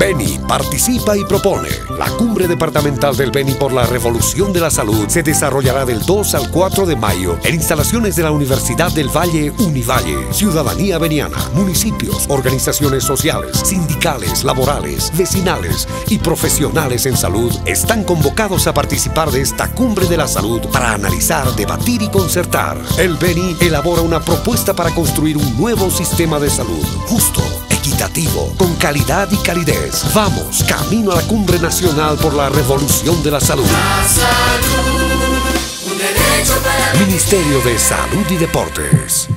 Beni participa y propone. La Cumbre Departamental del Beni por la Revolución de la Salud se desarrollará del 2 al 4 de mayo en instalaciones de la Universidad del Valle Univalle. Ciudadanía beniana, municipios, organizaciones sociales, sindicales, laborales, vecinales y profesionales en salud están convocados a participar de esta Cumbre de la Salud para analizar, debatir y concertar. El Beni elabora una propuesta para construir un nuevo sistema de salud justo, equitativo, con calidad y calidez. Vamos, camino a la Cumbre Nacional por la Revolución de la Salud. La salud, un derecho para Ministerio de Salud y Deportes.